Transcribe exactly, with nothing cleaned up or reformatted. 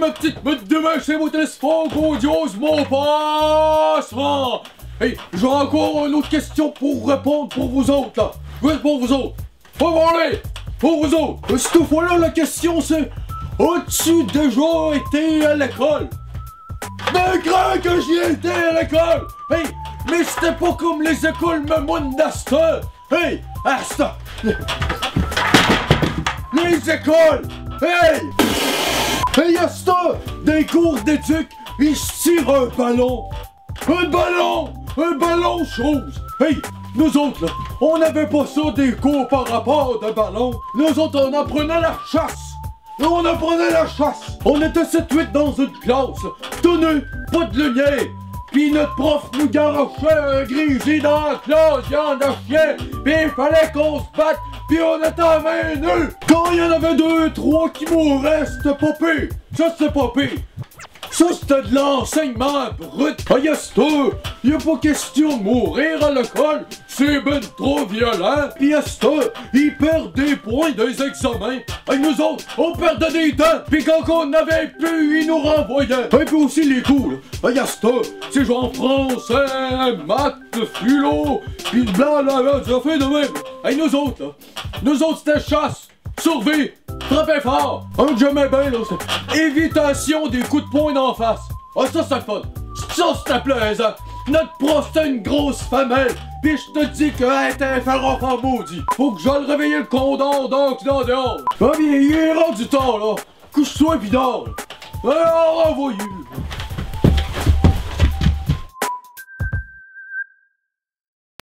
ma petite meute de main chez mon téléphone grandiose, mon passement. Hey, j'ai encore une autre question pour répondre pour vous autres, là. Oui, pour vous autres. Faut parler. Pour vous autres. Cette fois-là, la question, c'est... As-tu déjà été à l'école? Ben, grand que j'y ai été à l'école! Hey, mais c'était pas comme les écoles Mamoun d'Asta! Hey, Asta! Les écoles! Hey! Hey, Asta! Des cours d'éduc, ils se tirent un ballon! Un ballon! Un ballon chose! Hey! Nous autres, là, on n'avait pas ça des cours par rapport de ballon! Nous autres, on apprenait la chasse! Nous, on apprenait la chasse! On était sept huit dans une classe, tout nu, pas de lumière! Pis notre prof nous garochait un grisé dans la classe, il y en a chien, pis il fallait qu'on se batte, pis on était à main nue! Quand il y en avait deux, trois qui mouraient, c'était pas pire! Ça, c'était pas pire! Ça, c'était de l'enseignement brut! Ah, yes, toi! Y'a pas question de mourir à l'école! C'est ben trop violent! Pis yes, toi! Ils perdent des points des examens! Et nous autres, on perdait des dents! Pis quand on avait plus, ils nous renvoyaient! Et puis aussi les coups, là! Ah, yes, toi! C'est genre français, maths, philo, pis blablabla, ça fait de même! Et nous autres, là! Nous autres, c'était chasse! Survie! Frappez fort! Un que j'aimais bien, là, c'est évitation des coups de poing d'en face! Ah, ça, c'est le fun! Ça, c'était plaisant! Notre prof, c'était une grosse femelle! Pis je te dis qu'elle était un féroce en maudit! Faut que j'aille réveiller le condor donc dans dehors! Ah, bien, il est rendu tard, là! Couche-toi pis dors! Alors, envoyez!